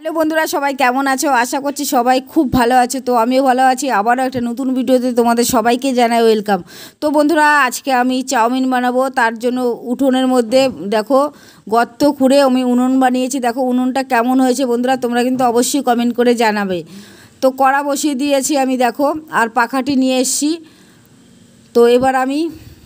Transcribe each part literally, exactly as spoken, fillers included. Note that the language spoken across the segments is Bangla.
হ্যালো বন্ধুরা, সবাই কেমন আছো? আশা করছি সবাই খুব ভালো আছো। তো আমিও ভালো আছি। আবারও একটা নতুন ভিডিওতে তোমাদের সবাইকে জানাই ওয়েলকাম। তো বন্ধুরা, আজকে আমি চাউমিন বানাবো। তার জন্য উঠোনের মধ্যে দেখো গর্ত খুঁড়ে আমি উনুন বানিয়েছি। দেখো উনুনটা কেমন হয়েছে বন্ধুরা, তোমরা কিন্তু অবশ্যই কমেন্ট করে জানাবে। তো কড়া বসিয়ে দিয়েছি আমি, দেখো, আর পাখাটি নিয়ে এসেছি। তো এবার আমি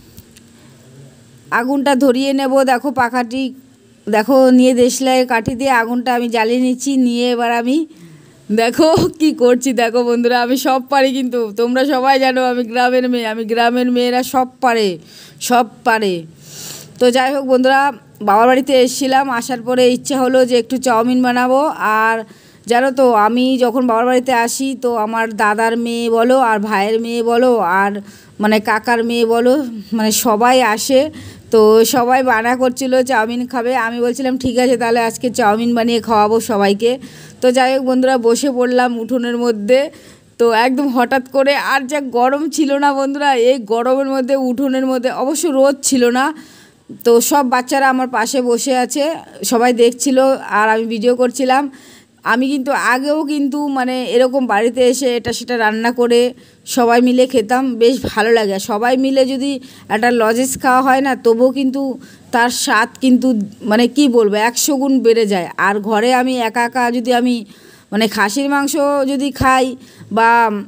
আগুনটা ধরিয়ে নেব। দেখো পাখাটি দেখো নিয়ে দেশলাই কাঠি দিয়ে আগুনটা আমি জ্বালিয়ে নিচ্ছি। নিয়ে এবার আমি দেখো কি করছি। দেখো বন্ধুরা, আমি সব পারি, কিন্তু তোমরা সবাই জানো আমি গ্রামের মেয়ে। আমি গ্রামের মেয়েরা সব পারে, সব পারে। তো যাই হোক বন্ধুরা, বাবার বাড়িতে এসেছিলাম, আসার পরে ইচ্ছা হলো যে একটু চাউমিন বানাবো। আর জানো তো, আমি যখন বাবার বাড়িতে আসি তো আমার দাদার মেয়ে বলো আর ভাইয়ের মেয়ে বলো আর মানে কাকার মেয়ে বলো, মানে সবাই আসে। তো সবাই বায়না করছিল চাউমিন খাবে। আমি বলছিলাম ঠিক আছে, তাহলে আজকে চাউমিন বানিয়ে খাওয়াবো সবাইকে। তো যাই হোক বন্ধুরা, বসে পড়লাম উঠোনের মধ্যে। তো একদম হঠাৎ করে, আর যা গরম ছিল না বন্ধুরা, এই গরমের মধ্যে উঠোনের মধ্যে, অবশ্য রোদ ছিল না। তো সব বাচ্চারা আমার পাশে বসে আছে, সবাই দেখছিল আর আমি ভিডিও করছিলাম। আমি কিন্তু আগেও কিন্তু মানে এরকম বাড়িতে এসে এটা সেটা রান্না করে সবাই মিলে খেতাম, বেশ ভালো লাগে। সবাই মিলে যদি একটা লজেস খাওয়া হয় না, তবুও কিন্তু তার স্বাদ কিন্তু মানে কি বলবো, একশো গুণ বেড়ে যায়। আর ঘরে আমি একা একা যদি আমি মানে খাসির মাংস যদি খাই বা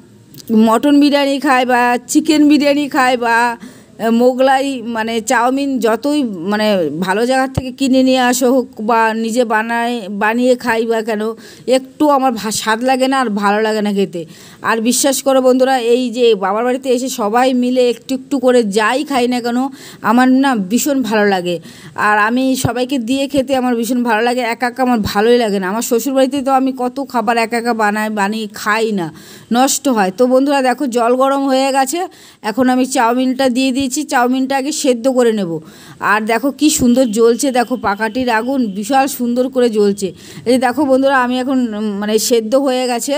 মটন বিরিয়ানি খাই বা চিকেন বিরিয়ানি খাই বা মোগলাই মানে চাউমিন যতই মানে ভালো জায়গার থেকে কিনে নিয়ে আসো হোক বা নিজে বানায় বানিয়ে খাই বা কেন, একটু আমার স্বাদ লাগে না আর ভালো লাগে না খেতে। আর বিশ্বাস করো বন্ধুরা, এই যে বাবার বাড়িতে এসে সবাই মিলে একটু একটু করে যাই খাই না কেন, আমার না ভীষণ ভালো লাগে। আর আমি সবাইকে দিয়ে খেতে আমার ভীষণ ভালো লাগে। একা একা আমার ভালোই লাগে না। আমার শ্বশুরবাড়িতে তো আমি কত খাবার একা একা বানাই, বানিয়ে খাই না, নষ্ট হয়। তো বন্ধুরা দেখো, জল গরম হয়ে গেছে, এখন আমি চাউমিনটা দিয়ে দিয়েছি। চাউমিনটা আগে সেদ্ধ করে নেব। আর দেখো কি সুন্দর জ্বলছে, দেখো পাখাটির আগুন বিশাল সুন্দর করে জ্বলছে। এই যে দেখো বন্ধুরা, আমি এখন মানে সেদ্ধ হয়ে গেছে,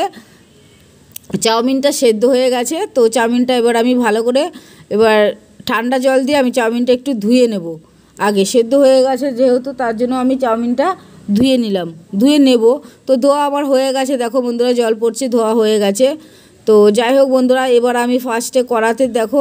চাউমিনটা সেদ্ধ হয়ে গেছে। তো চাউমিনটা এবার আমি ভালো করে এবার ঠান্ডা জল দিয়ে আমি চাউমিনটা একটু ধুয়ে নেব। আগে সেদ্ধ হয়ে গেছে যেহেতু, তার জন্য আমি চাউমিনটা ধুয়ে নিলাম, ধুয়ে নেব। তো ধোয়া আবার হয়ে গেছে, দেখো বন্ধুরা জল পড়ছে, ধোয়া হয়ে গেছে। তো যাই হোক বন্ধুরা, এবার আমি ফার্স্টে কড়াতে দেখো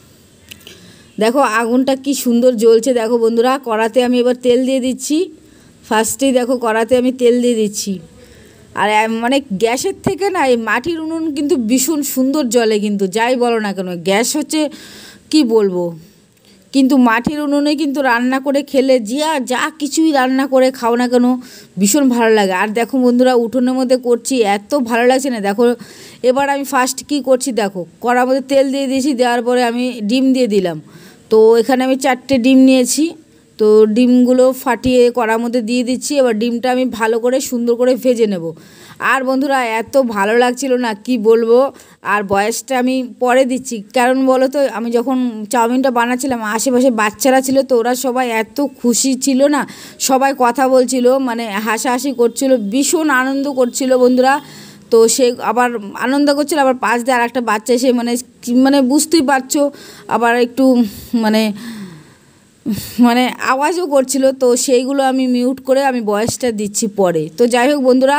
দেখো আগুনটা কি সুন্দর জ্বলছে। দেখো বন্ধুরা, কড়াতে আমি এবার তেল দিয়ে দিচ্ছি। ফার্স্টেই দেখো কড়াতে আমি তেল দিয়ে দিচ্ছি। আর মানে গ্যাসের থেকে না এই মাটির উনুন কিন্তু ভীষণ সুন্দর জ্বলে, কিন্তু যাই বলো না কেন। গ্যাস হচ্ছে কি বলবো, কিন্তু মাটির উনুনে কিন্তু রান্না করে খেলে যা যা কিছুই রান্না করে খাও না কেন ভীষণ ভালো লাগে। আর দেখো বন্ধুরা, উঠোনের মধ্যে করছি, এত ভালো লাগছে না। দেখো এবার আমি ফার্স্ট কি করছি, দেখো কড়ার মধ্যে তেল দিয়ে দিয়েছি, দেওয়ার পরে আমি ডিম দিয়ে দিলাম। তো এখানে আমি চারটে ডিম নিয়েছি। তো ডিমগুলো ফাটিয়ে কড়ার মধ্যে দিয়ে দিচ্ছি। এবার ডিমটা আমি ভালো করে সুন্দর করে ভেজে নেব। আর বন্ধুরা, এত ভালো লাগছিল না কি বলবো। আর বয়সটা আমি পরে দিচ্ছি, কারণ বলো তো, আমি যখন চাউমিনটা বানাচ্ছিলাম আশেপাশে বাচ্চারা ছিল, তো ওরা সবাই এত খুশি ছিল না, সবাই কথা বলছিল, মানে হাসাহাসি করছিল, ভীষণ আনন্দ করছিল বন্ধুরা। তো সে আবার আনন্দ করছিল, আবার পাশ দিয়ে আর একটা বাচ্চা এসে মানে মানে বুঝতেই পারছো, আবার একটু মানে মানে আওয়াজও করছিল। তো সেইগুলো আমি মিউট করে আমি ভয়েসটা দিচ্ছি পরে। তো যাই হোক বন্ধুরা,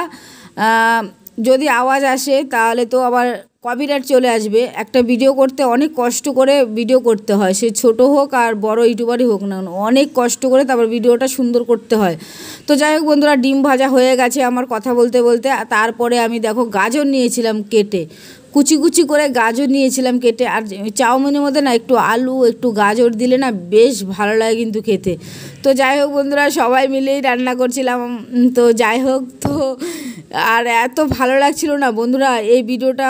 যদি আওয়াজ আসে তাহলে তো আবার কপিরাইট চলে আসবে। একটা ভিডিও করতে অনেক কষ্ট করে ভিডিও করতে হয়, সে ছোট হোক আর বড় ইউটিউবারই হোক না, অনেক কষ্ট করে তারপর ভিডিওটা সুন্দর করতে হয়। তো যাই হোক বন্ধুরা, ডিম ভাজা হয়ে গেছে আমার কথা বলতে বলতে। তারপরে আমি দেখো গাজর নিয়েছিলাম কেটে, কুচি কুচি করে গাজর নিয়েছিলাম কেটে। আর চাউমিনের মধ্যে না একটু আলু একটু গাজর দিলে না বেশ ভালো লাগে কিন্তু খেতে। তো যাই হোক বন্ধুরা, সবাই মিলেই রান্না করছিলাম। তো যাই হোক, তো আর এত ভালো লাগছিল না বন্ধুরা, এই ভিডিওটা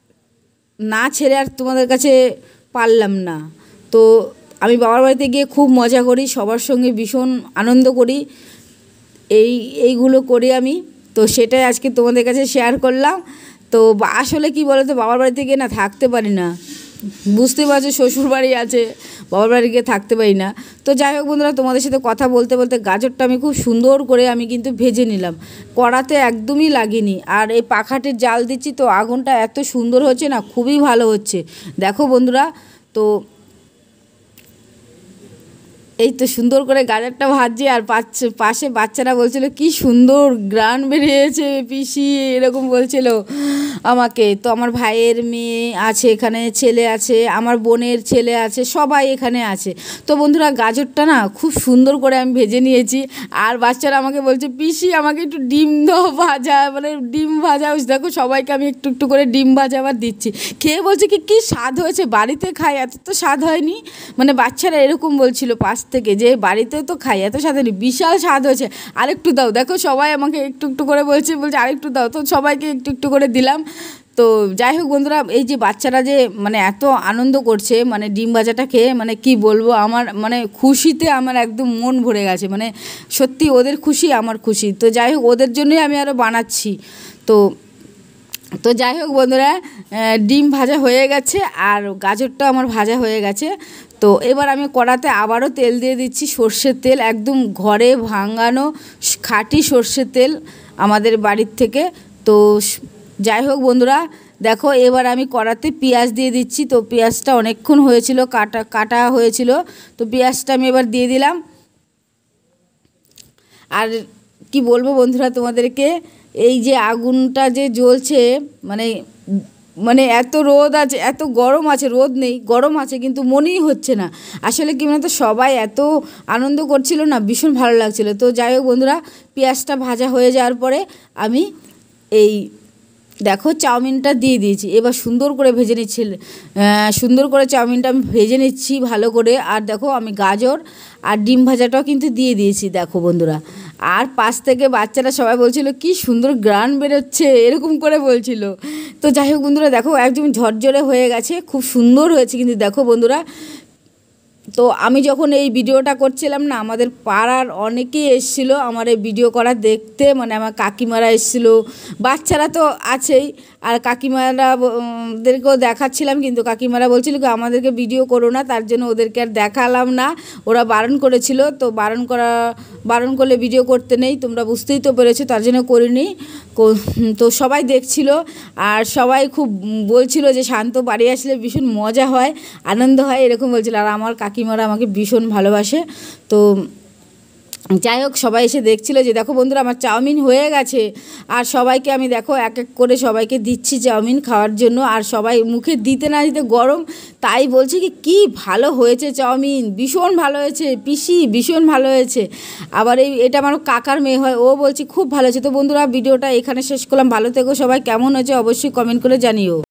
না ছেড়ে আর তোমাদের কাছে পারলাম না। তো আমি বাবার বাড়িতে গিয়ে খুব মজা করি, সবার সঙ্গে ভীষণ আনন্দ করি, এই এইগুলো করি আমি। তো সেটাই আজকে তোমাদের কাছে শেয়ার করলাম। তো আসলে কি বলো তো, বাবার বাড়িতে গিয়ে না থাকতে পারি না, বুঝতে পারছো, শ্বশুর বাড়ি আছে, বাবার বাড়ি গিয়ে থাকতে পারি না। তো যাই হোক বন্ধুরা, তোমাদের সাথে কথা বলতে বলতে গাজরটা আমি খুব সুন্দর করে আমি কিন্তু ভেজে নিলাম, কড়াতে একদমই লাগিনি। আর এই পাখাটির জাল দিচ্ছি, তো আগুনটা এত সুন্দর হচ্ছে না, খুবই ভালো হচ্ছে। দেখো বন্ধুরা, তো এই তো সুন্দর করে গাজরটা ভাজছি, আর পাশে বাচ্চারা বলছিল কি সুন্দর গ্রান বেরিয়েছে পিসি, এরকম বলছিল আমাকে। তো আমার ভাইয়ের মেয়ে আছে এখানে, ছেলে আছে, আমার বোনের ছেলে আছে, সবাই এখানে আছে। তো বন্ধুরা গাজরটা না খুব সুন্দর করে আমি ভেজে নিয়েছি, আর বাচ্চারা আমাকে বলছে পিসি আমাকে একটু ডিম দাও ভাজা, মানে ডিম ভাজা। দেখো সবাইকে আমি একটু একটু করে ডিম ভাজা আবার দিচ্ছি। খেয়ে বলছে কি কী স্বাদ হয়েছে, বাড়িতে খাই এত তো স্বাদ হয়নি। মানে বাচ্চারা এরকম বলছিল পাশ থেকে যে বাড়িতে তো খাই এত স্বাদ হয়নি, বিশাল স্বাদ হয়েছে, আরেকটু দাও। দেখো সবাই আমাকে একটু একটু করে বলছে বলছে আরেকটু দাও, তো সবাইকে একটু একটু করে দিলাম। তো যাই হোক বন্ধুরা, এই যে বাচ্চারা যে মানে এত আনন্দ করছে মানে ডিম ভাজাটা খেয়ে, মানে কি বলবো, আমার মানে খুশিতে আমার একদম মন ভরে গেছে। মানে সত্যি ওদের খুশি আমার খুশি। তো যাই হোক ওদের জন্যই আমি আরও বানাচ্ছি। তো তো যাই হোক বন্ধুরা, ডিম ভাজা হয়ে গেছে আর গাজরটা আমার ভাজা হয়ে গেছে। তো এবার আমি কড়াতে আবারও তেল দিয়ে দিচ্ছি, সর্ষের তেল, একদম ঘরে ভাঙানো খাঁটি সর্ষের তেল আমাদের বাড়ির থেকে। তো যাই হোক বন্ধুরা দেখো এবার আমি কড়াতে পেঁয়াজ দিয়ে দিচ্ছি। তো পেঁয়াজটা অনেকক্ষণ হয়েছিল, কাটা কাটা হয়েছিল, তো পেঁয়াজটা আমি এবার দিয়ে দিলাম। আর কি বলবো বন্ধুরা তোমাদেরকে, এই যে আগুনটা যে জ্বলছে, মানে মানে এত রোদ আছে, এত গরম আছে, রোদ নেই গরম আছে, কিন্তু মনেই হচ্ছে না। আসলে কি মানে তো সবাই এত আনন্দ করছিল না, ভীষণ ভালো লাগছিল। তো যাই হোক বন্ধুরা, পেঁয়াজটা ভাজা হয়ে যাওয়ার পরে আমি এই দেখো চাউমিনটা দিয়ে দিয়েছি। এবার সুন্দর করে ভেজে নিচ্ছি, সুন্দর করে চাউমিনটা আমি ভেজে নিচ্ছি ভালো করে। আর দেখো আমি গাজর আর ডিম ভাজাটাও কিন্তু দিয়ে দিয়েছি দেখো বন্ধুরা। আর পাশ থেকে বাচ্চারা সবাই বলছিল কি সুন্দর গ্রান বেরোচ্ছে, এরকম করে বলছিল। তো যাই হোক বন্ধুরা দেখো একদম ঝরঝরে হয়ে গেছে, খুব সুন্দর হয়েছে কিন্তু দেখো বন্ধুরা। তো আমি যখন এই ভিডিওটা করছিলাম না, আমাদের পাড়ার অনেকেই এসেছিলো আমার এই ভিডিও করা দেখতে, মানে আমার কাকিমারা এসেছিলো, বাচ্চারা তো আছেই, আর কাকিমারাদেরকেও দেখাচ্ছিলাম, কিন্তু কাকিমারা বলছিল কি আমাদেরকে ভিডিও করো না, তার জন্য ওদেরকে আর দেখালাম না, ওরা বারণ করেছিল। তো বারণ করা বারণ করলে ভিডিও করতে নেই, তোমরা বুঝতেই তো পেরেছো, তার জন্য করিনি। তো সবাই দেখছিল আর সবাই খুব বলছিল যে শান্ত বাড়ি আসলে ভীষণ মজা হয়, আনন্দ হয়, এরকম বলছিল। আর আমার কাকিমারা আমাকে ভীষণ ভালোবাসে। তো যাই হোক সবাই এসে দেখছিল যে দেখো বন্ধুরা আমার চাউমিন হয়ে গেছে, আর সবাইকে আমি দেখো এক এক করে সবাইকে দিচ্ছি চাউমিন খাওয়ার জন্য। আর সবাই মুখে দিতে না দিতে গরম, তাই বলছে কি কী ভালো হয়েছে চাউমিন, ভীষণ ভালো হয়েছে পিসি, ভীষণ ভালো হয়েছে। আবার এই এটা আমার কাকার মেয়ে হয়, ও বলছে খুব ভালো হয়েছে। তো বন্ধুরা ভিডিওটা এখানে শেষ করলাম, ভালো থেকো সবাই, কেমন হয়েছে অবশ্যই কমেন্ট করে জানিও।